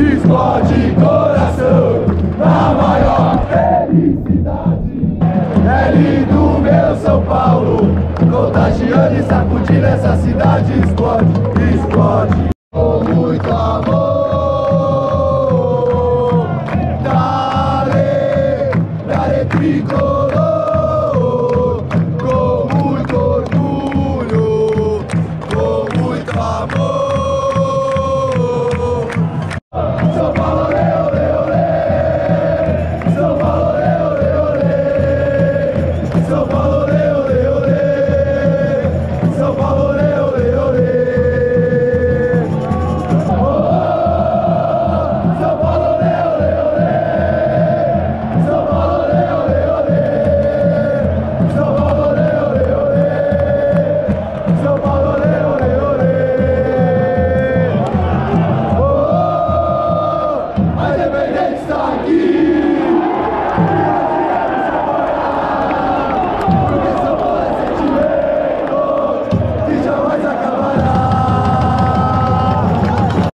explode coração na maior felicidade. É lindo meu São Paulo, contagiando e sacudindo essa cidade. Explode, explode com muito amor. Dale, dale tricolor, com muito orgulho, com muito amor. São Paulo